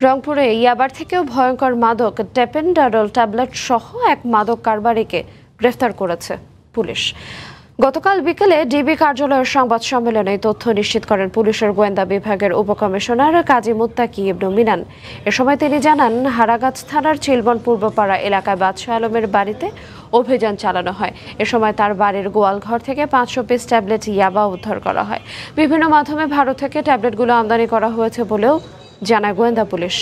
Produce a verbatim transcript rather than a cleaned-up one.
রংপুরে ইয়াবার থেকেও ভয়ঙ্কর মাদক টেপেনডারল ট্যাবলেট সহ এক মাদক কারবারিকে গ্রেফতার করেছে পুলিশ। গতকাল বিকেলে ডিবি কার্যালয়ের সংবাদ সম্মেলনে তথ্য নিশ্চিত করেন পুলিশের গোয়েন্দা বিভাগের উপকমিশনার কাজী মুত্তাকি ইবনু মিনান। এ সময় তিনি জানান, হারাগাছ থানার চিলবন পূর্বপাড়া এলাকায় বাদশাহ আলমের বাড়িতে অভিযান চালানো হয়। এ সময় তার বাড়ির গোয়ালঘর থেকে পাঁচশো পিস ট্যাবলেট ইয়াবা উদ্ধার করা হয়। বিভিন্ন মাধ্যমে ভারত থেকে ট্যাবলেটগুলো আমদানি করা হয়েছে বলেও জানায় গোয়েন্দা পুলিশ।